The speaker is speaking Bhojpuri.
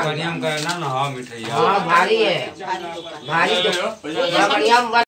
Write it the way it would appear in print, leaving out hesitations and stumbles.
बढ़िया का ना ना मिठाई हाँ भारी है, भारी दुकान भारी बढ़िया